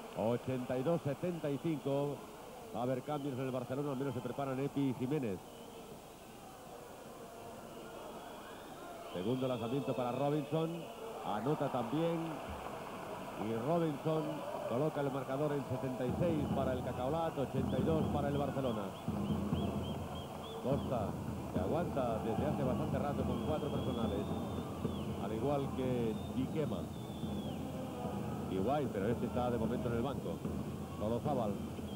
82-75. Va a haber cambios en el Barcelona, al menos se preparan Epi y Jiménez. Segundo lanzamiento para Robinson. Anota también. Y Robinson coloca el marcador en 76 para el Cacaolat, 82 para el Barcelona. Costa, que aguanta desde hace bastante rato con 4 personales. Al igual que Diquema. Y White, pero este está de momento en el banco. Solozábal.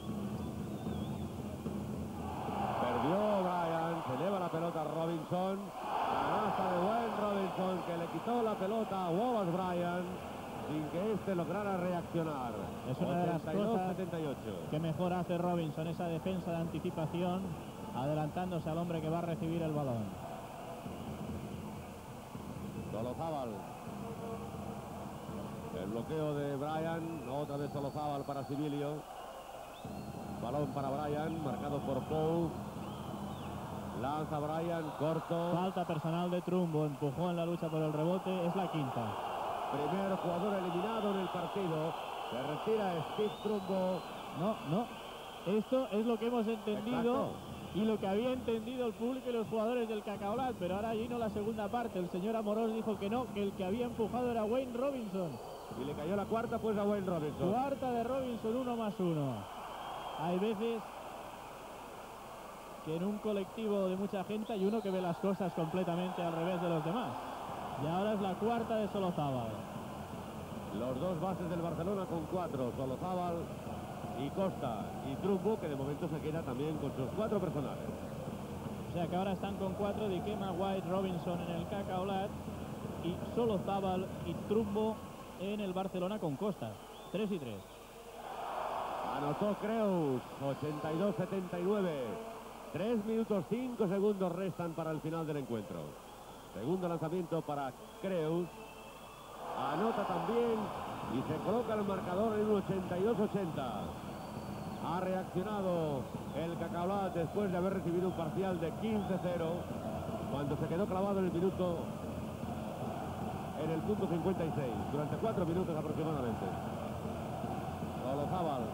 Perdió Bryan, se eleva la pelota Robinson. Canasta de Wayne Robinson, que le quitó la pelota a Wallace Bryan sin que este lograra reaccionar. Es una de las cosas 78. que mejor hace Robinson, esa defensa de anticipación, adelantándose al hombre que va a recibir el balón. Solozábal. El bloqueo de Bryan, otra vez Solozábal para Sibilio. Balón para Bryan, marcado por Pou. Lanza Bryan, corto. Falta personal de Trumbo, empujó en la lucha por el rebote, es la quinta. Primer jugador eliminado en el partido. Se retira Steve Trumbo. No. Esto es lo que hemos entendido. Exacto. Y lo que había entendido el público y los jugadores del Cacaolat, pero ahora vino la segunda parte. El señor Amorós dijo que no, que el que había empujado era Wayne Robinson. Y le cayó la cuarta pues a Wayne Robinson. Cuarta de Robinson, 1 más 1. Hay veces que en un colectivo de mucha gente hay uno que ve las cosas completamente al revés de los demás. Y ahora es la cuarta de Solozábal. Los dos bases del Barcelona con 4, Solozábal y Costa. Y Trumbo, que de momento se queda también con sus 4 personales. O sea que ahora están con 4, Diquema, White, Robinson en el Cacaolat y Solozábal y Trumbo en el Barcelona con Costa. 3 y 3. Anotó Creus, 82-79. 3 minutos 5 segundos restan para el final del encuentro. Segundo lanzamiento para Creus. Anota también y se coloca el marcador en un 82-80. Ha reaccionado el Cacaolat después de haber recibido un parcial de 15-0 cuando se quedó clavado en el punto 56, durante 4 minutos aproximadamente. Solozábal.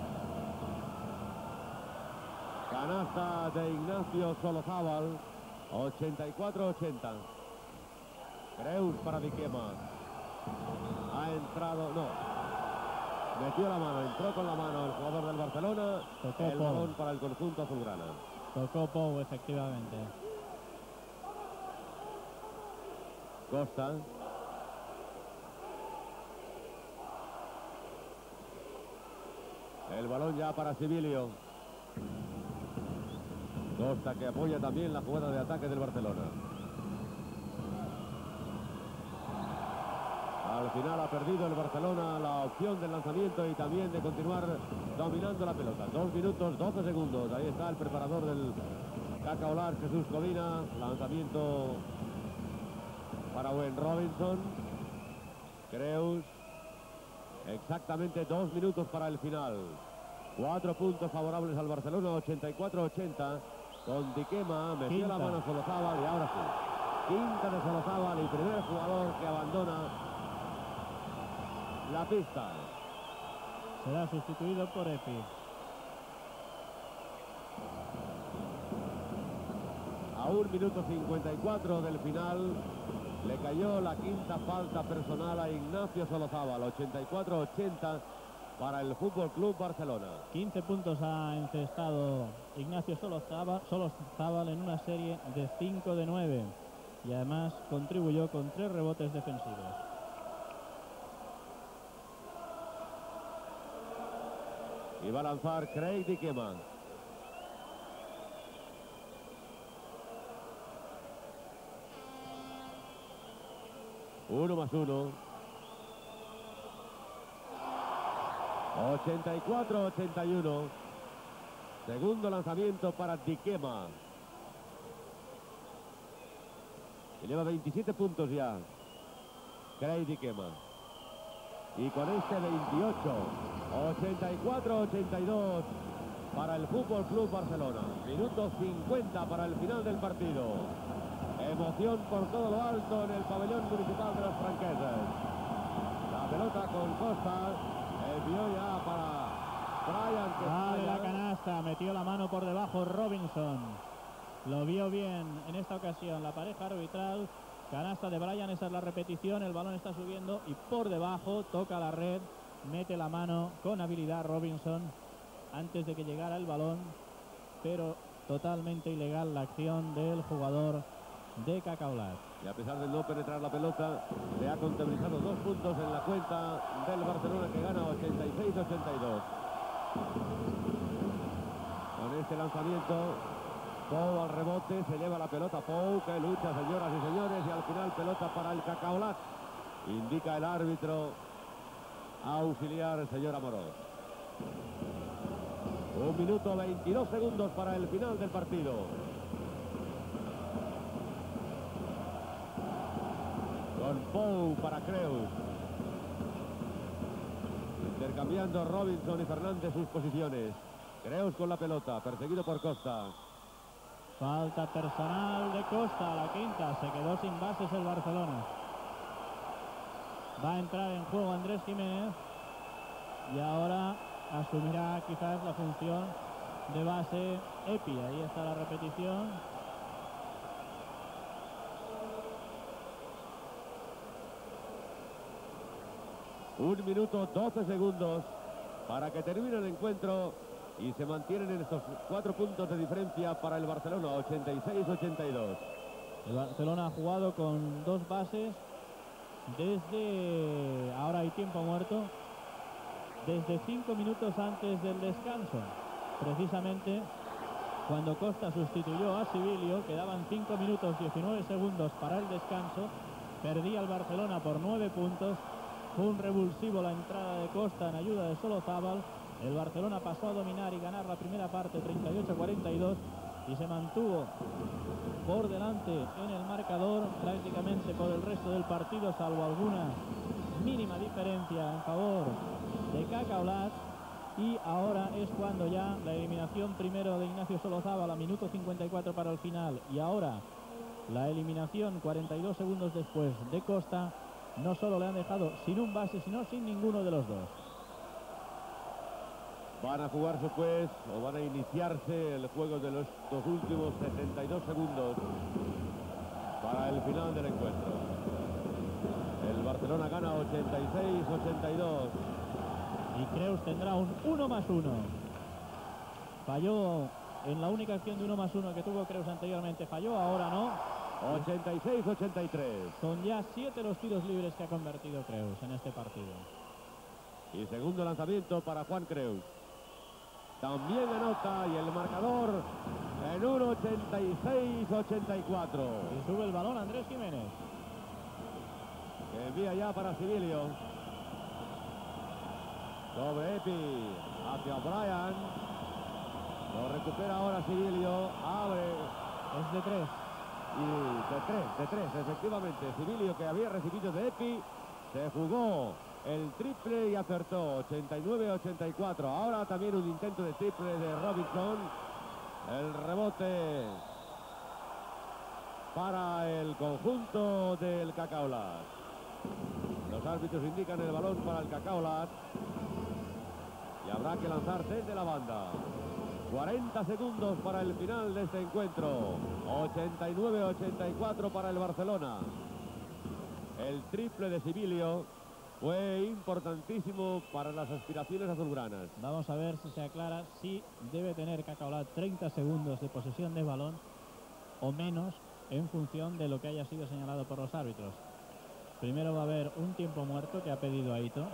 Canasta de Ignacio Solozábal, 84-80. Creus para Diquema. Ha entrado, no. Metió la mano, entró con la mano el jugador del Barcelona. Tocó el balón para el conjunto azulgrana. Tocó Pou, efectivamente. Costa. El balón ya para Sibilio. Costa, que apoya también la jugada de ataque del Barcelona. Al final ha perdido el Barcelona la opción del lanzamiento y también de continuar dominando la pelota. 2 minutos 12 segundos. Ahí está el preparador del Cacaolat, Jesús Codina. Lanzamiento para Wayne Robinson. Creus. Exactamente 2 minutos para el final. 4 puntos favorables al Barcelona, 84-80. Con Diquema, metió la mano Solozábal y ahora sí. Quinta de Solozábal y primer jugador que abandona la pista. Será sustituido por Epi. A 1 minuto 54 del final le cayó la quinta falta personal a Ignacio Solozábal. 84-80 para el Fútbol Club Barcelona. 15 puntos ha encestado Ignacio Solozábal en una serie de 5 de 9. Y además contribuyó con 3 rebotes defensivos. Y va a lanzar Craig Diquema. 1+1. 84-81. Segundo lanzamiento para Dikema. Y lleva 27 puntos ya Craig Dikema. Y con este 28. 84-82 para el Fútbol Club Barcelona. Minuto 50 para el final del partido. Emoción por todo lo alto en el pabellón municipal de los franqueses. La pelota con Costa. Envió ya para Bryan. De la canasta, metió la mano por debajo Robinson. Lo vio bien en esta ocasión la pareja arbitral. Canasta de Bryan, esa es la repetición. El balón está subiendo y por debajo toca la red. Mete la mano con habilidad Robinson antes de que llegara el balón. Pero totalmente ilegal la acción del jugador de Cacaolat. Y a pesar de no penetrar la pelota, se ha contabilizado 2 puntos en la cuenta del Barcelona, que gana 86-82. Con este lanzamiento, Pou al rebote, se lleva la pelota Pou, que lucha, señoras y señores, y al final pelota para el Cacaolat. Indica el árbitro auxiliar, el señor Amorós. 1 minuto 22 segundos para el final del partido. Con Pou para Creus. Intercambiando Robinson y Fernández sus posiciones. Creus con la pelota, perseguido por Costa. Falta personal de Costa, la quinta. Se quedó sin bases el Barcelona. Va a entrar en juego Andrés Jiménez. Y ahora asumirá quizás la función de base Epi. Ahí está la repetición. Un minuto 12 segundos para que termine el encuentro y se mantienen en estos 4 puntos de diferencia para el Barcelona, 86-82. El Barcelona ha jugado con 2 bases desde, ahora hay tiempo muerto, desde 5 minutos antes del descanso. Precisamente cuando Costa sustituyó a Sibilio, quedaban 5 minutos 19 segundos para el descanso. Perdía el Barcelona por 9 puntos. Fue un revulsivo la entrada de Costa en ayuda de Solozábal. El Barcelona pasó a dominar y ganar la primera parte 38-42 y se mantuvo por delante en el marcador prácticamente por el resto del partido, salvo alguna mínima diferencia en favor de Cacaolat. Y ahora es cuando ya la eliminación primero de Ignacio Solozábal a minuto 54 para el final, y ahora la eliminación 42 segundos después de Costa, no solo le han dejado sin un base, sino sin ninguno de los dos. Van a jugarse pues, o van a iniciarse el juego de los últimos 72 segundos para el final del encuentro. El Barcelona gana 86-82. Y Creus tendrá un 1+1. Falló en la única acción de 1+1 que tuvo Creus anteriormente. Falló, ahora no. 86-83. Son ya 7 los tiros libres que ha convertido Creus en este partido. Y segundo lanzamiento para Juan Creus. También anota y el marcador en 1.86-84. Y sube el balón Andrés Jiménez. Que envía ya para Sibilio. Sobre Epi, hacia Bryan. Lo recupera ahora Sibilio. Abre. Es de 3. Y de tres, efectivamente. Sibilio, que había recibido de Epi, se jugó el triple y acertó. 89-84. Ahora también un intento de triple de Robinson. El rebote para el conjunto del Cacaolat. Los árbitros indican el balón para el Cacaolat. Y habrá que lanzar desde la banda. 40 segundos para el final de este encuentro. 89-84 para el Barcelona. El triple de Sibilio fue importantísimo para las aspiraciones azulgranas. Vamos a ver si se aclara si debe tener Cacaolat 30 segundos de posesión de balón o menos en función de lo que haya sido señalado por los árbitros. Primero va a haber un tiempo muerto que ha pedido Aito.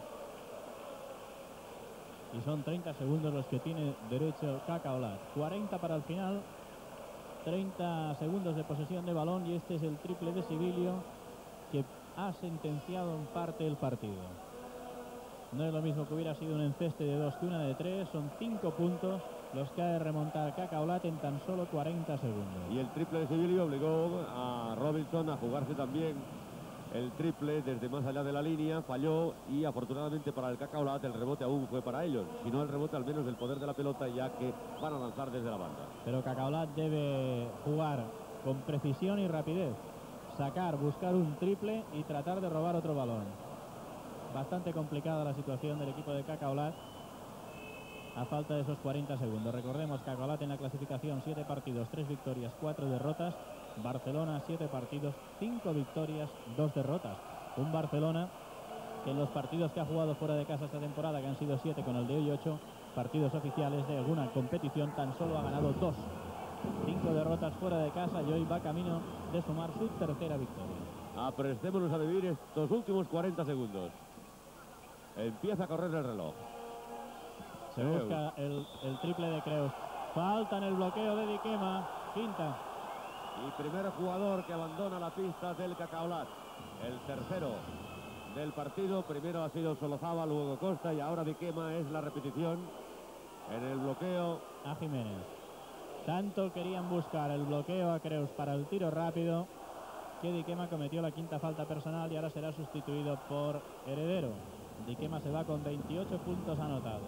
Y son 30 segundos los que tiene derecho Cacaolat. 40 para el final. 30 segundos de posesión de balón. Y este es el triple de Sibilio, que ha sentenciado en parte el partido. No es lo mismo que hubiera sido un enceste de 2 que una de 3. Son 5 puntos los que ha de remontar Cacaolat en tan solo 40 segundos. Y el triple de Civilio obligó a Robinson a jugarse también el triple desde más allá de la línea. Falló y afortunadamente para el Cacaolat el rebote aún fue para ellos. Si no el rebote, al menos el poder de la pelota, ya que van a lanzar desde la banda. Pero Cacaolat debe jugar con precisión y rapidez. Sacar, buscar un triple y tratar de robar otro balón. Bastante complicada la situación del equipo de Cacaolat a falta de esos 40 segundos. Recordemos, Cacaolat en la clasificación 7 partidos, 3 victorias, 4 derrotas. Barcelona 7 partidos, 5 victorias, 2 derrotas. Un Barcelona que en los partidos que ha jugado fuera de casa esta temporada, que han sido 7 con el de hoy 8 partidos oficiales de alguna competición, tan solo ha ganado 2. 5 derrotas fuera de casa y hoy va camino de sumar su tercera victoria. Aprestémonos a vivir estos últimos 40 segundos. Empieza a correr el reloj. Se busca el triple de Creus. Falta en el bloqueo de Diquema. Quinta. Y primer jugador que abandona la pista del Cacaolat. El tercero del partido. Primero ha sido Solozábal, luego Costa y ahora Diquema. Es la repetición en el bloqueo a Jiménez. Tanto querían buscar el bloqueo a Creus para el tiro rápido que Diquema cometió la quinta falta personal y ahora será sustituido por Heredero. Diquema se va con 28 puntos anotados.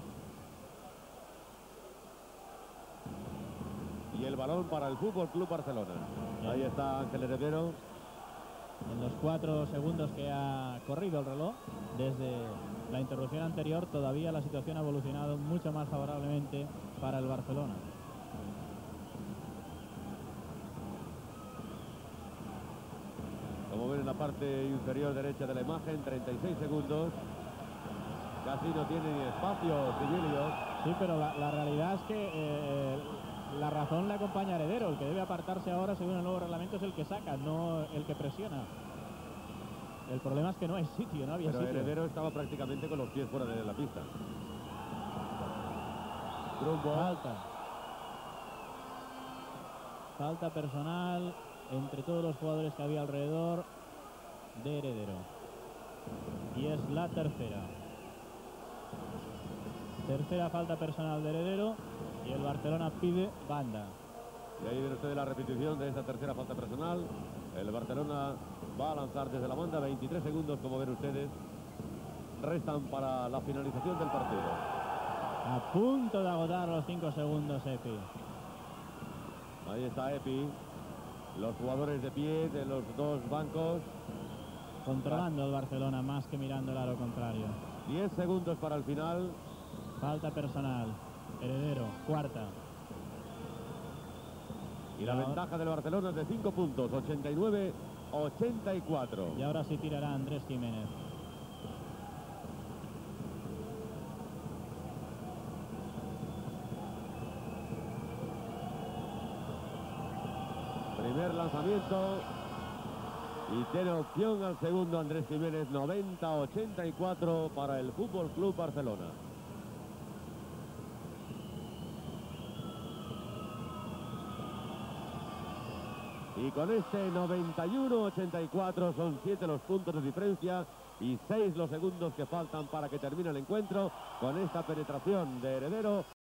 Y el balón para el Fútbol Club Barcelona. Ahí está Ángel Heredero. En los 4 segundos que ha corrido el reloj desde la interrupción anterior, todavía la situación ha evolucionado mucho más favorablemente para el Barcelona. Como ven en la parte inferior derecha de la imagen, 36 segundos. Casi no tiene ni espacio Civilio. Sí, pero la realidad es que la razón le acompaña a Heredero. El que debe apartarse ahora, según el nuevo reglamento, es el que saca, no el que presiona. El problema es que no hay sitio, no había Pero sitio. Heredero estaba prácticamente con los pies fuera de la pista. Trumbo. Falta personal entre todos los jugadores que había alrededor de Heredero. Y es la tercera. Tercera falta personal de Heredero y el Barcelona pide banda. Y ahí ven ustedes la repetición de esta tercera falta personal. El Barcelona va a lanzar desde la banda. 23 segundos, como ven ustedes, restan para la finalización del partido. A punto de agotar los 5 segundos Epi. Ahí está Epi. Los jugadores de pie de los dos bancos. Controlando el Barcelona más que mirando el aro contrario. 10 segundos para el final. Falta personal. Heredero, cuarta. Y la ventaja del Barcelona es de 5 puntos, 89-84. Y ahora sí tirará Andrés Jiménez. Primer lanzamiento. Y tiene opción al segundo Andrés Jiménez. 90-84 para el Fútbol Club Barcelona. Y con este 91-84 son 7 los puntos de diferencia y 6 los segundos que faltan para que termine el encuentro. Con esta penetración de Heredero